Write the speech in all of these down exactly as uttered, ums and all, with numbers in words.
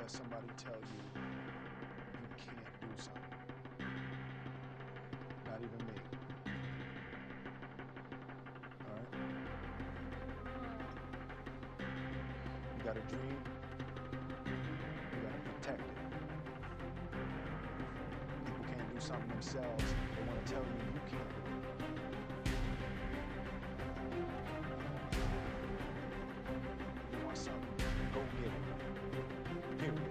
let somebody tell you you can't do something. Not even me. All right? You got a dream, you got to protect it. People can't do something themselves, they want to tell you you can't do it. You want something, go get it. Period.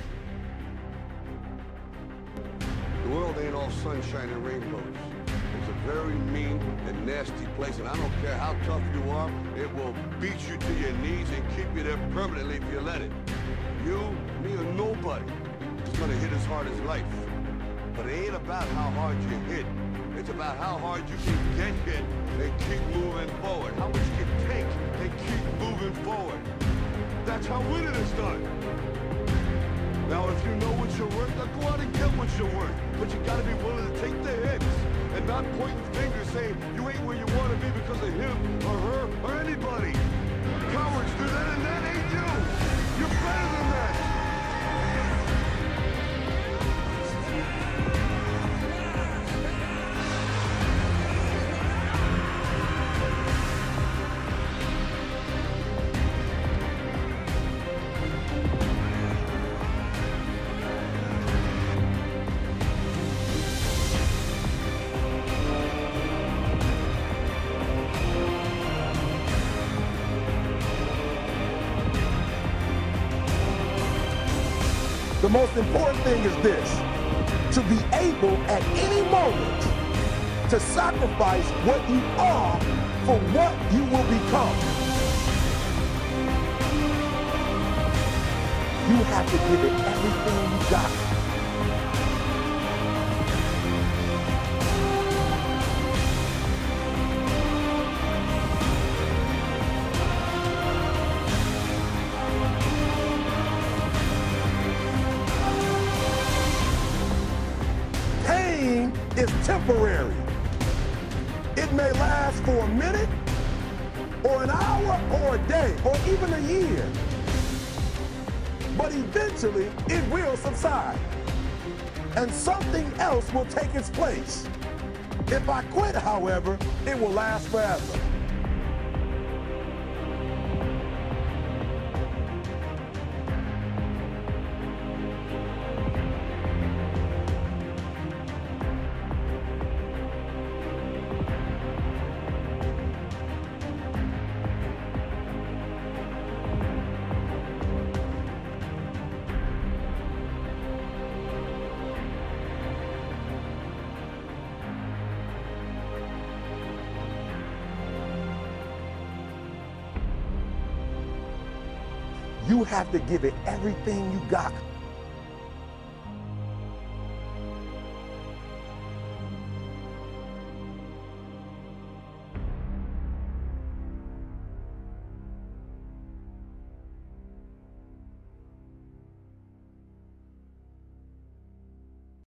The world ain't all sunshine and rainbows. It's a very mean and nasty place, and I don't care how tough you are, it will beat you to your knees and keep you there permanently if you let it. You, me, or nobody is gonna hit as hard as life. But it ain't about how hard you hit. It's about how hard you can get hit and keep moving forward. How much you can take and keep moving forward. That's how winning is done. Now, if you know what you're worth, now go out and get what you're worth. But you gotta be willing to take the hits and not pointing fingers saying you ain't where you want to be because of him or her or anybody. Cowards do that, and that ain't you. You're better than that. The most important thing is this: to be able at any moment to sacrifice what you are for what you will become. You have to give it everything you got. Is temporary. It may last for a minute, or an hour, or a day, or even a year. But eventually, it will subside, and something else will take its place. If I quit, however, it will last forever. You have to give it everything you got.